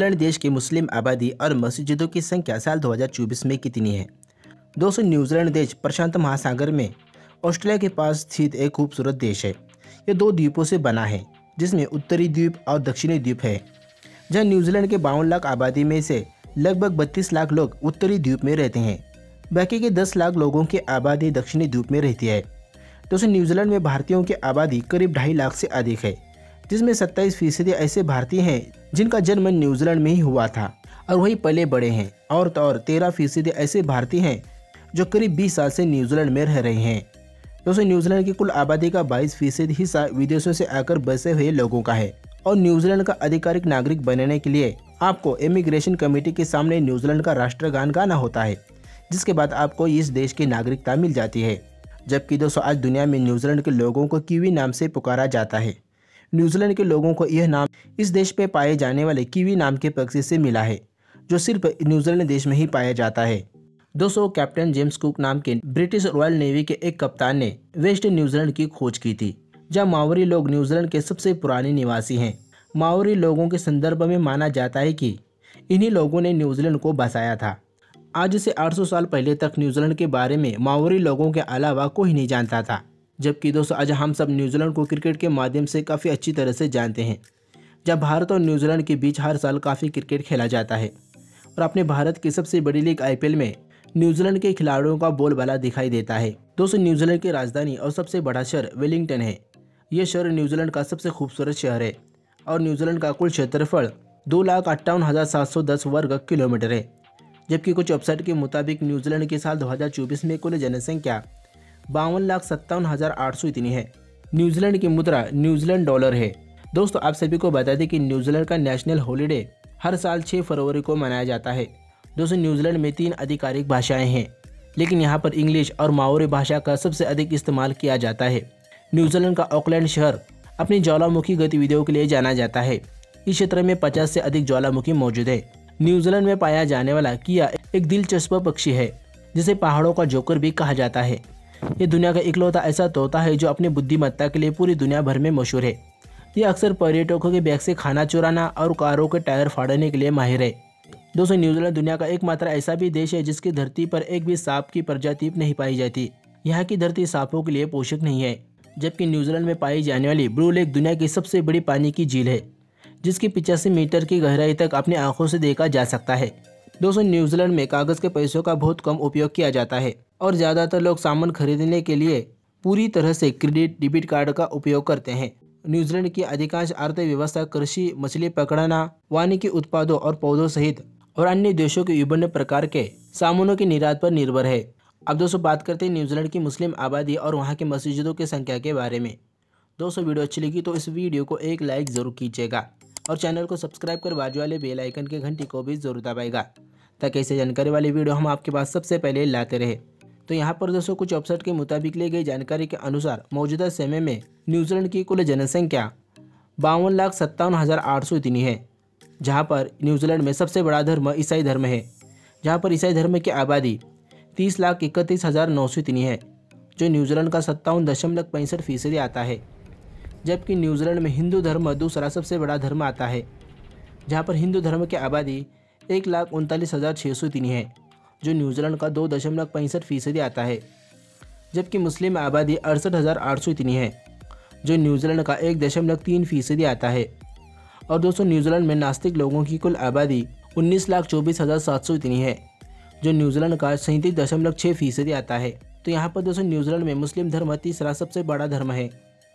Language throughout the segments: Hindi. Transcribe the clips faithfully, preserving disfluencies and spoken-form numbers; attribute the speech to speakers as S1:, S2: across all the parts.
S1: न्यूजीलैंड देश की मुस्लिम आबादी और मस्जिदों की संख्या साल दो हज़ार चौबीस में कितनी है? दोस्तों, न्यूजीलैंड देश प्रशांत महासागर में ऑस्ट्रेलिया के पास स्थित एक खूबसूरत देश है। ये दो द्वीपों से बना है, जिसमें उत्तरी द्वीप और दक्षिणी द्वीप है। जहाँ न्यूजीलैंड के बावन लाख आबादी में से लगभग बत्तीस लाख लोग उत्तरी द्वीप में रहते हैं। बाकी के दस लाख लोगों की आबादी दक्षिणी द्वीप में रहती है। दोस्तों, न्यूजीलैंड में भारतीयों की आबादी करीब ढाई लाख से अधिक है, जिसमें सत्ताईस फीसदी ऐसे भारतीय हैं जिनका जन्म न्यूजीलैंड में ही हुआ था और वही पले बड़े हैं, और तो और तेरह फीसदी ऐसे भारतीय हैं जो करीब बीस साल से न्यूजीलैंड में रह रहे हैं। दोस्तों, न्यूजीलैंड की कुल आबादी का बाईस फीसदी हिस्सा विदेशों से आकर बसे हुए लोगों का है और न्यूजीलैंड का आधिकारिक नागरिक बनने के लिए आपको इमिग्रेशन कमेटी के सामने न्यूजीलैंड का राष्ट्रगान गाना होता है, जिसके बाद आपको इस देश की नागरिकता मिल जाती है। जबकि दोस्तों, आज दुनिया में न्यूजीलैंड के लोगों को कीवी नाम से पुकारा जाता है। न्यूजीलैंड के लोगों को यह नाम इस देश पे पाए जाने वाले कीवी नाम के पक्षी से मिला है, जो सिर्फ न्यूजीलैंड देश में ही पाया जाता है। दोस्तों, कैप्टन जेम्स कुक नाम के ब्रिटिश रॉयल नेवी के एक कप्तान ने वेस्ट न्यूजीलैंड की खोज की थी, जहाँ माओरी लोग न्यूजीलैंड के सबसे पुराने निवासी हैं। माओरी लोगों के संदर्भ में माना जाता है कि इन्हीं लोगों ने न्यूजीलैंड को बसाया था। आज से आठ सौ साल पहले तक न्यूजीलैंड के बारे में माओरी लोगों के अलावा कोई नहीं जानता था। जबकि दोस्तों, आज हम सब न्यूजीलैंड को क्रिकेट के माध्यम से काफ़ी अच्छी तरह से जानते हैं। जब भारत और न्यूजीलैंड के बीच हर साल काफ़ी क्रिकेट खेला जाता है और अपने भारत की सबसे बड़ी लीग आई पी एल में न्यूजीलैंड के खिलाड़ियों का बोलबाला दिखाई देता है। दोस्तों, न्यूजीलैंड की राजधानी और सबसे बड़ा शहर वेलिंगटन है। यह शहर न्यूजीलैंड का सबसे खूबसूरत शहर है और न्यूजीलैंड का कुल क्षेत्रफल दो लाख अट्ठावन हज़ार सात सौ दस वर्ग किलोमीटर है। जबकि कुछ वेबसाइट के मुताबिक न्यूजीलैंड के साल दो हज़ार चौबीस में कुल जनसंख्या बावन लाख सत्तावन हज़ार आठ सौ इतनी है। न्यूजीलैंड की मुद्रा न्यूजीलैंड डॉलर है। दोस्तों, आप सभी को बता दें कि न्यूजीलैंड का नेशनल हॉलीडे हर साल छह फरवरी को मनाया जाता है। दोस्तों, न्यूजीलैंड में तीन आधिकारिक भाषाएं हैं, लेकिन यहाँ पर इंग्लिश और माओरी भाषा का सबसे अधिक इस्तेमाल किया जाता है। न्यूजीलैंड का ऑकलैंड शहर अपनी ज्वालामुखी गतिविधियों के लिए जाना जाता है। इस क्षेत्र में पचास से अधिक ज्वालामुखी मौजूद है। न्यूजीलैंड में पाया जाने वाला किया एक दिलचस्प पक्षी है, जिसे पहाड़ों का जोकर भी कहा जाता है। ये दुनिया का इकलौता ऐसा तोता है जो अपनी बुद्धिमत्ता के लिए पूरी दुनिया भर में मशहूर है। ये अक्सर पर्यटकों के बैग से खाना चुराना और कारों के टायर फाड़ने के लिए माहिर है। दोस्तों, न्यूजीलैंड दुनिया का एकमात्र ऐसा भी देश है जिसकी धरती पर एक भी सांप की प्रजाति नहीं पाई जाती। यहाँ की धरती सांपों के लिए पोषक नहीं है। जबकि न्यूजीलैंड में पाई जाने वाली ब्लू लेक दुनिया की सबसे बड़ी पानी की झील है, जिसकी पिचासी मीटर की गहराई तक अपनी आंखों से देखा जा सकता है। दोस्तों, न्यूजीलैंड में कागज के पैसों का बहुत कम उपयोग किया जाता है और ज़्यादातर लोग सामान खरीदने के लिए पूरी तरह से क्रेडिट डेबिट कार्ड का उपयोग करते हैं। न्यूजीलैंड की अधिकांश अर्थव्यवस्था कृषि, मछली पकड़ना, वानिकी उत्पादों और पौधों सहित और अन्य देशों के विभिन्न प्रकार के सामानों की निर्यात पर निर्भर है। अब दोस्तों, बात करते हैं न्यूजीलैंड की मुस्लिम आबादी और वहाँ की मस्जिदों की संख्या के बारे में। दोस्तों, वीडियो अच्छी लगी तो इस वीडियो को एक लाइक ज़रूर कीजिएगा और चैनल को सब्सक्राइब कर बाजू वाले बेल आइकन के घंटी को भी जरूर दबाएगा, ताकि ऐसे जानकारी वाली वीडियो हम आपके पास सबसे पहले लाते रहे। तो यहाँ पर दोस्तों, कुछ वेबसाइट के मुताबिक ली गई जानकारी के अनुसार मौजूदा समय में न्यूजीलैंड की कुल जनसंख्या बावन लाख सत्तावन हज़ार आठ सौ इतनी है। जहाँ पर न्यूजीलैंड में सबसे बड़ा धर्म ईसाई धर्म है, जहाँ पर ईसाई धर्म की आबादी तीस लाख इकतीस हज़ार नौ सौ इतनी है, जो न्यूजीलैंड का सत्तावन दशमलव पैंसठ फीसदी आता है। जबकि न्यूजीलैंड में हिंदू धर्म दूसरा सबसे बड़ा धर्म आता है, जहाँ पर हिंदू धर्म की आबादी एक लाख उनतालीस हज़ार छः सौ इतनी है, जो न्यूजीलैंड का दो दशमलव पैंसठ फीसदी आता है। जबकि मुस्लिम आबादी अड़सठ हज़ार आठ सौ इतनी है, जो न्यूजीलैंड का एक दशमलव तीन फीसदी आता है। और दोस्तों, न्यूजीलैंड में नास्तिक लोगों की कुल आबादी उन्नीस लाख चौबीस हज़ार सात सौ इतनी है, जो न्यूजीलैंड का सैंतीस दशमलव छः फीसदी आता है। तो यहाँ पर दोस्तों, न्यूजीलैंड में मुस्लिम धर्म तीसरा सबसे बड़ा धर्म है।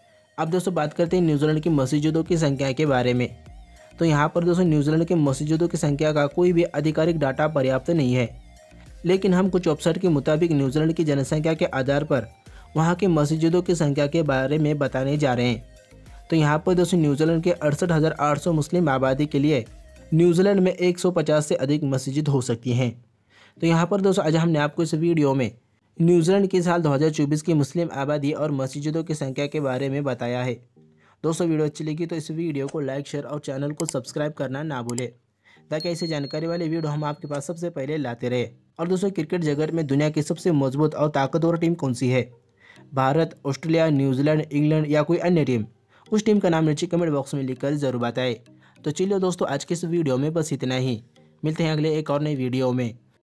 S1: अब दोस्तों, बात करते हैं न्यूजीलैंड की मस्जिदों की संख्या के बारे में। तो यहाँ पर दोस्तों, न्यूजीलैंड के मस्जिदों की संख्या का कोई भी आधिकारिक डाटा पर्याप्त नहीं है, लेकिन हम कुछ वेबसाइट के मुताबिक न्यूजीलैंड की जनसंख्या के आधार पर वहाँ की मस्जिदों की संख्या के बारे में बताने जा रहे हैं। तो यहाँ पर दोस्तों, न्यूजीलैंड के अड़सठ हज़ार आठ सौ मुस्लिम आबादी के लिए न्यूजीलैंड में एक सौ पचास से अधिक मस्जिद हो सकती हैं। तो यहाँ पर दोस्तों, आज हमने आपको इस वीडियो में न्यूजीलैंड के साल दो हज़ार चौबीस की मुस्लिम आबादी और मस्जिदों की संख्या के बारे में बताया है। दोस्तों, वीडियो अच्छी लगी तो इस वीडियो को लाइक, शेयर और चैनल को सब्सक्राइब करना ना भूलें, ताकि ऐसी जानकारी वाले वीडियो हम आपके पास सबसे पहले लाते रहे। और दोस्तों, क्रिकेट जगत में दुनिया की सबसे मजबूत और ताकतवर टीम कौन सी है? भारत, ऑस्ट्रेलिया, न्यूजीलैंड, इंग्लैंड या कोई अन्य टीम? उस टीम का नाम नीचे कमेंट बॉक्स में लिखकर जरूर बताएं, तो चलिए दोस्तों, आज के इस वीडियो में बस इतना ही। मिलते हैं अगले एक और नई वीडियो में।